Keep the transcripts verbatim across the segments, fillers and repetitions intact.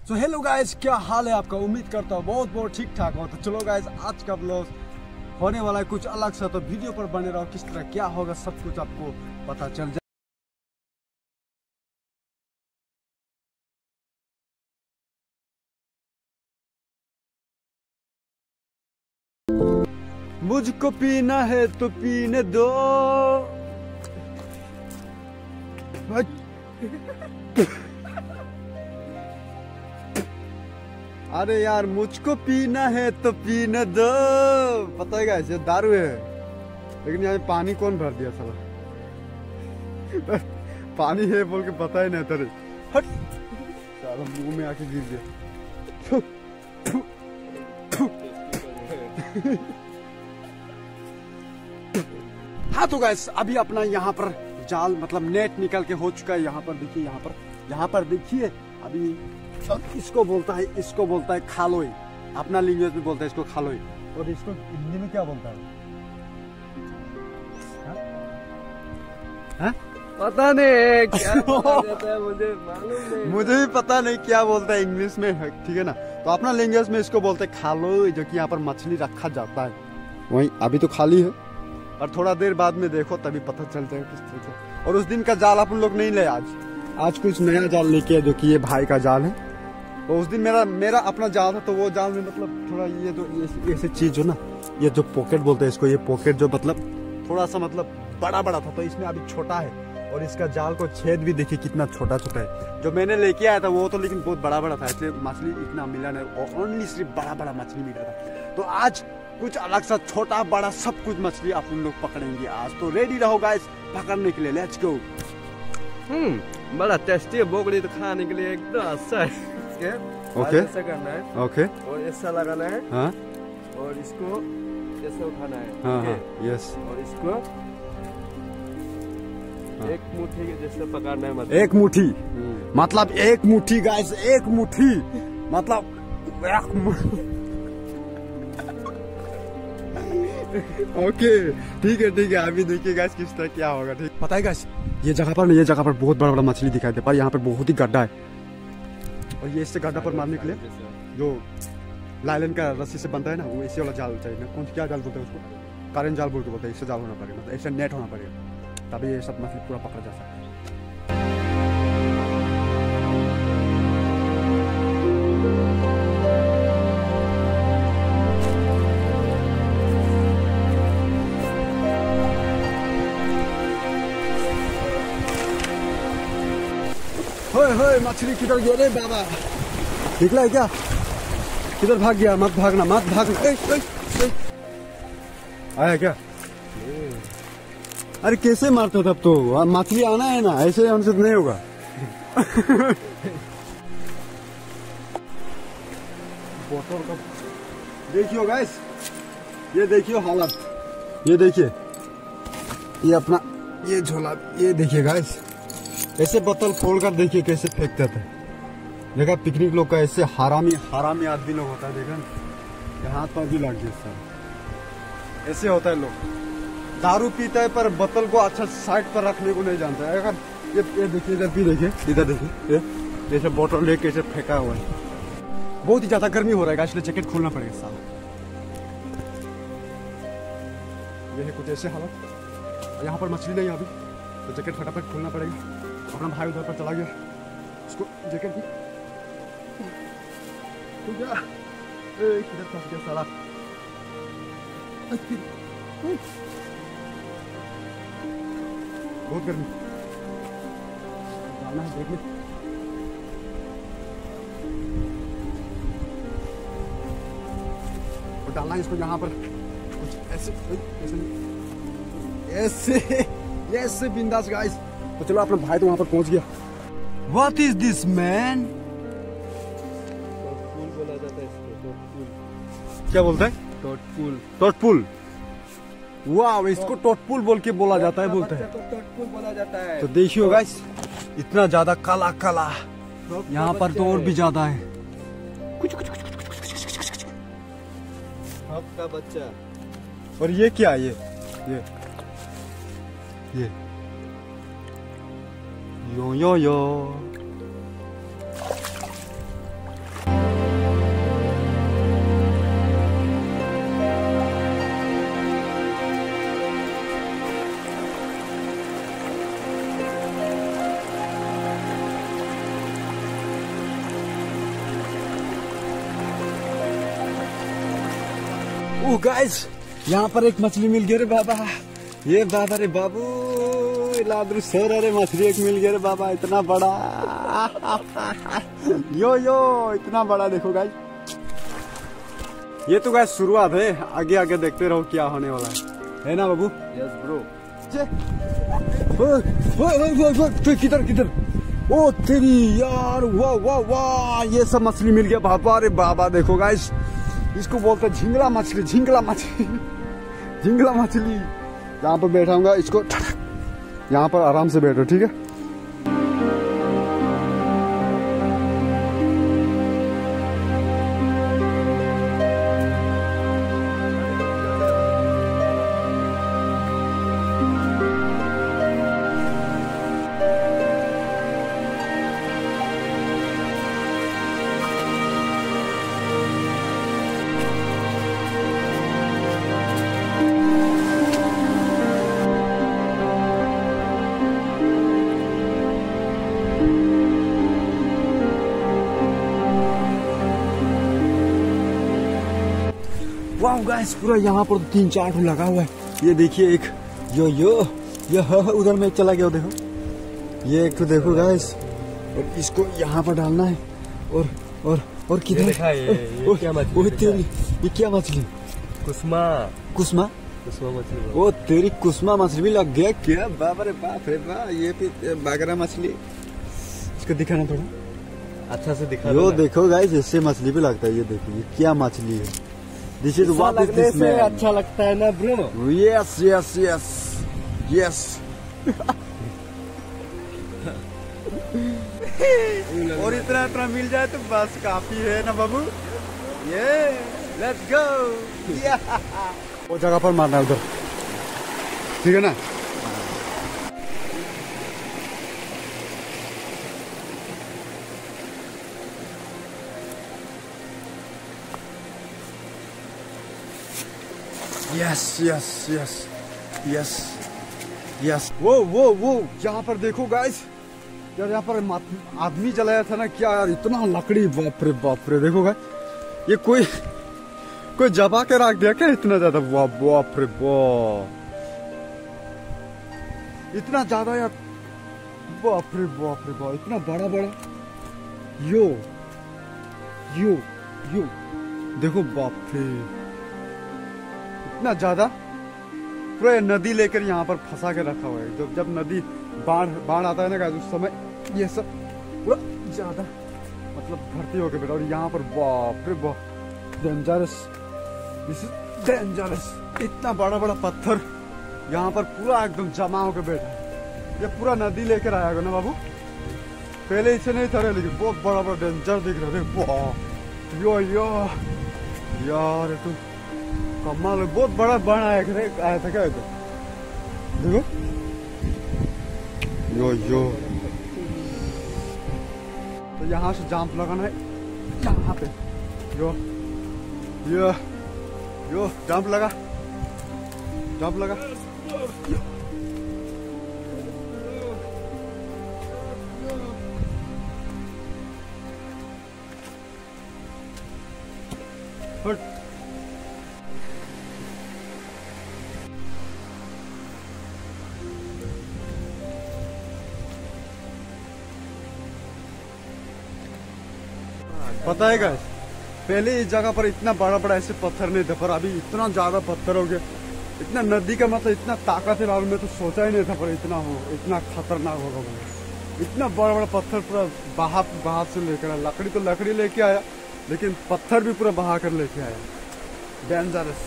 So hello guys, क्या हाल है आपका। उम्मीद करता हूँ बहुत बहुत ठीक ठाक हो। तो चलो गाइस, आज का ब्लॉग होने वाला है कुछ अलग सा, तो वीडियो पर बने रहो। किस तरह क्या होगा सब कुछ आपको पता चल जाए। मुझको पीना है तो पीने दो। अरे यार, मुझको पीना है तो पीने दो। पता है गाइस, ये दारू है, लेकिन यहाँ पानी कौन भर दिया साला। पानी है बोल के पता ही नहीं तेरे। हट साला, मुंह में आके गिर गया। हाँ तो गाइस, अभी अपना यहाँ पर जाल मतलब नेट निकल के हो चुका है। यहाँ पर देखिए, यहाँ पर यहाँ पर देखिए। अभी इसको बोलता है इसको बोलता है खालोई। अपना लैंग्वेज में बोलता है इसको खालोई। और इसको हिंदी में क्या बोलता है? हा? पता नहीं क्या बोलता है, मुझे मालूम नहीं। मुझे भी पता नहीं क्या बोलता है इंग्लिश में, ठीक है ना। तो अपना लैंग्वेज में इसको बोलते हैं खालोई, जो कि यहाँ पर मछली रखा जाता है। वही अभी तो खाली है, और थोड़ा देर बाद में देखो तभी पता चल जाएगा किस तरह से। और उस दिन का जाल अपन लोग नहीं ले, आज आज कुछ नया जाल लेके, जो कि ये भाई का जाल है। तो उस दिन मेरा मेरा अपना जाल था, तो वो जाल में मतलब थोड़ा ये जो ये ऐसी चीज हो ना, ये जो पॉकेट बोलते हैं इसको, ये पॉकेट जो मतलब थोड़ा सा मतलब बड़ा बड़ा था, तो इसमें अभी छोटा है। और इसका जाल को छेद भी देखिए कितना छोटा छोटा है। जो मैंने लेके आया था वो तो लेकिन बहुत बड़ा बड़ा था, इसलिए मछली इतना मिला नहीं, और ओनली सिर्फ बड़ा बड़ा मछली मिला था। तो आज कुछ अलग सा छोटा बड़ा सब कुछ मछली आप लोग पकड़ेंगे आज। तो रेडी रहो गाइस पकड़ने के लिए, लेट्स गो। हम्म बड़ा टेस्टी है बोगड़ी, तो खाने के लिए एकदम अच्छा है। ओके ऐसा करना है, ओके, और ऐसा लगाना है, हाँ, और इसको ऐसे उठाना है, हाँ हाँ, यस। और इसको हाँ। एक मुट्ठी के जैसे पकड़ना है, मतलब एक मुट्ठी, मतलब एक मुट्ठी गाइस, एक मुट्ठी मतलब एक मुट्ठी। ओके ठीक है ठीक है, अभी देखिए गाइस किस तरह क्या होगा। ठीक, पता है गाइस, ये जगह पर ये जगह पर बहुत बड़ा बड़ा मछली दिखाई दे, पर यहाँ पर बहुत ही गड्ढा है। और ये इससे गड्ढा पर मारने के लिए जो लाइलन का रस्सी से बनता है ना, वो ऐसे वाला जाल चाहिए ना। कौन क्या जाल बोलते हैं उसको? करेंट जाल बोल के बोलते हैं। इससे जाल होना पड़ेगा, मतलब ऐसे नेट होना पड़ेगा, तभी ये सब मछली पूरा पकड़ा जा सकता है। होए होए, मछली किधर गया रे बाबा? निकला है क्या? किधर भाग गया? मत भागना मत भागना। ए, ए, ए। आया क्या? अरे कैसे मारते हो तब तो? मछली आना है ना, ऐसे हमसे नहीं होगा। बोतल का देखियो गाइस, ये देखियो हालत, ये देखिए, ये अपना ये झोला, ये देखिए गाइस, ऐसे बोतल खोल कर देखिए कैसे फेंकते थे। देखा पिकनिक लोग का ऐसे हरामी हरामी आदमी लोग होता है, देखा हाथ पर भी लग गया सर। ऐसे होता है लोग, दारू पीता है पर बोतल को अच्छा साइड पर रखने को नहीं जानता है। अगर ये ये देखिए, इधर भी देखिए, इधर देखिए, ये जैसे बोतल लेके ऐसे फेंका हुआ है। बहुत ही ज्यादा गर्मी हो रहा है, इसलिए जैकेट खोलना पड़ेगा साला। ये है कुछ ऐसे हालत, यहाँ पर मछली नहीं अभी, तो जैकेट फटाफट खोलना पड़ेगा। अपना भाई उधर पर चला गया, उसको जैकेट भी किधर फंस गया साला। बहुत गर्मी, जाना है देखने। और डालना है इसको यहाँ पर कुछ ऐसे ऐसे ऐसे ऐसे बिंदास गाइस। तो चलो, अपना भाई तो वहां पर पहुंच गया। What is this man? टोटपुल बोला जाता है इसको, टोटपुल। क्या बोलता है? टोटपुल। टोटपुल। वाह, इसको टोटपुल बोल के बोला जाता है, बोलते हैं। टोटपुल बोला जाता है। तो देखियो गाइस, इतना ज्यादा काला काला, यहाँ पर तो और भी ज्यादा है। आपका बच्चा। और ये क्या है? ये ये ये यो यो यो ओ गाइस, यहाँ पर एक मछली मिल गई रे बाबा। ये बाबा रे बाबू, लादरू सर, अरे मछली एक मिल गया रे बाबा, इतना बड़ा। यो यो इतना बड़ा देखो गाइस। ये तो गाइस शुरुआत है, आगे आगे देखते रहो क्या होने वाला है, है ना बाबू? Yes bro. किधर किधर? ओ तेरी यार, वाह वाह वाह, ये सब मछली मिल गया बाबा रे बाबा। देखो गाइस, इसको बोलते हैं झिंगला मछली, झिंगला मछली, झिंगला मछली। यहाँ पर बैठाऊंगा इसको, यहाँ पर आराम से बैठो, ठीक है? वाह गाइस, पूरा यहाँ पर तीन चार ठो लगा हुआ है। ये देखिए एक यो यो ये उधर में चला गया, देखो ये एक तो देखो गाइस, और इसको यहाँ पर डालना है। और और और किधर क्या मछली? ये क्या मछली? कुस्मा। कुस्मा कुस्मा मछली। ओ तेरी कुस्मा मछली भी लग गया क्या? बाप रे बाप रे बाप, ये भी बागरा मछली। इसको दिखाना थोड़ा अच्छा से दिखा। यो देखो गाइस, इससे मछली भी लगता है। ये देखो ये क्या मछली है? This is what is this man? अच्छा लगता है ना bro? Yes, yes, yes, yes. और इतना इतना मिल जाए तो बस काफी है ना बाबू? ये लेट्स गो। वो जगह पर मारना उधर, ठीक है ना? Yes yes yes yes yes. वो वो वो यहाँ पर देखो गाइस, यार यहाँ पर आदमी जलाया था ना क्या यार, इतना लकड़ी, बाप रे बाप रे। देखो गाइस, ये कोई कोई जबा के रख दिया क्या इतना ज्यादा? वाह बाप रे बाप, इतना ज्यादा यार, बाप रे बाप रे बाप, इतना बड़ा बड़ा। यो यो यो देखो, बाप रे, इतना ज्यादा। पूरा नदी लेकर यहाँ पर फंसा के रखा हुआ है। जब जब नदी बाढ़ बाढ़ आता है ना गाइस, उस समय ये सब पूरा ज्यादा मतलब भर्ती होकर बैठा। और यहाँ पर बाप रे बाप, डेंजरस, दिस इज डेंजरस। इतना बड़ा बड़ा पत्थर यहाँ पर पूरा एकदम जमा होकर बैठा है। ये पूरा नदी लेकर आया ना बाबू, पहले इसे नहीं था, लेकिन बहुत बड़ा बड़ा डेंजर दिख रहा है। यो यो यार, तो कमाल, बहुत बड़ा बाढ़ आया आया था क्या? तो देखो, यो यो तो यहाँ से जंप लगाना है, यहाँ पे यो यो यो जंप लगा, जंप लगा। हट। पता है गाइस, पहले इस जगह पर इतना बड़ा बड़ा ऐसे पत्थर नहीं था, पर अभी इतना ज्यादा पत्थर हो गया। इतना नदी का मतलब इतना ताकत है, मैं तो सोचा ही नहीं था पर इतना हो, इतना खतरनाक होगा। इतना बड़ा बड़ा पत्थर पूरा बहा बहा से लेकर आया। लकड़ी तो लकड़ी लेके आया, लेकिन पत्थर भी पूरा बहा कर लेके आया। डेंजरस।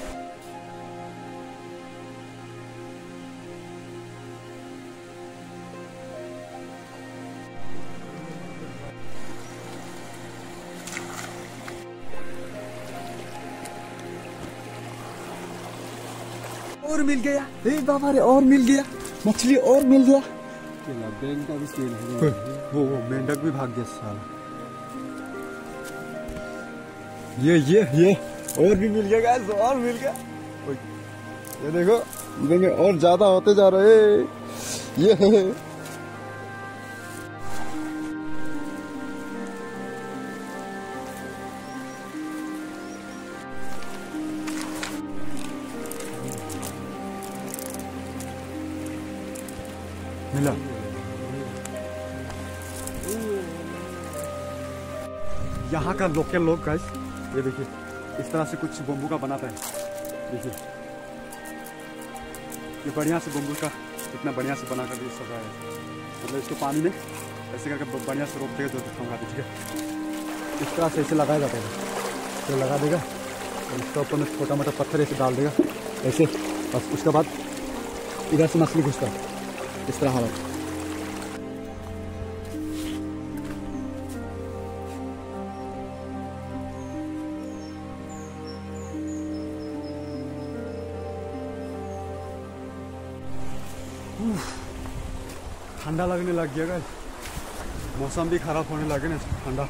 और मिल गया, हे बाबा रे, और मिल गया मछली, और मिल गया। वो वो मेंढक भी भाग गया साला। ये ये ये और भी मिल गया गाइस, और मिल गया। ये देखो, इधर में और ज्यादा होते जा रहे। ये मिला। यहाँ का लोकल लोग गाइस, ये देखिए इस तरह से कुछ बम्बू का बनाता है। देखिए ये बढ़िया से बम्बू का इतना बढ़िया से बना कर ये सजा है। मतलब इसको पानी में ऐसे करके बढ़िया से रोक देगा, जो दिखाऊंगा ठीक है। इस तरह से ऐसे लगाया जाता है, तो लगा देगा और इसके ऊपर में छोटा मोटा पत्थर ऐसे डाल देगा ऐसे, बस उसके बाद इधर से मछली घुसता है इस तरह हालत। ठंडा लगने लग गया गाइस, मौसम भी खराब होने लगे ना, ठंडा।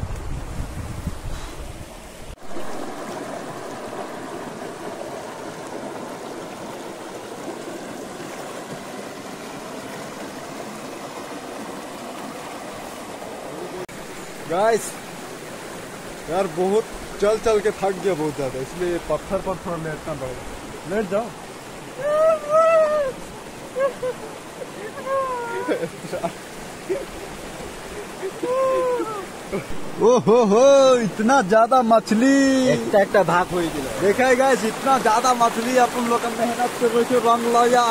गाइस यार बहुत चल चल के थक गया बहुत ज्यादा, इसलिए पत्थर पर थोड़ा लेटना पड़ेगा। लेट जाओ। ओहो हो, इतना ज्यादा मछली एक भाग हुई देखा है गाइस, इतना ज्यादा मछली अपन लोग मेहनत से रोके रंग लाया।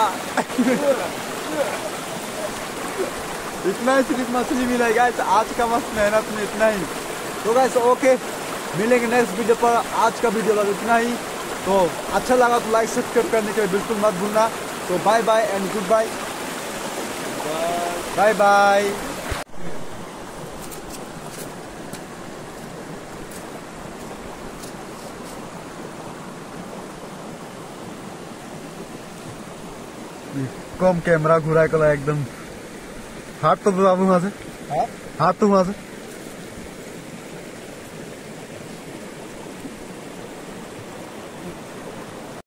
इतना ही सिर्फ मछली मिला है गाइस आज का मस्त मेहनत में, इतना ही। तो गाइस ओके, मिलेंगे नेक्स्ट वीडियो पर। आज का वीडियो बस इतना ही। तो अच्छा लगा तो लाइक सब्सक्राइब करने के लिए बिल्कुल मत भूलना। तो bye bye and goodbye, bye bye. कम कैमरा घुरा कला एकदम। हाथ तो बाबू वहां से, हाथ तो वहां से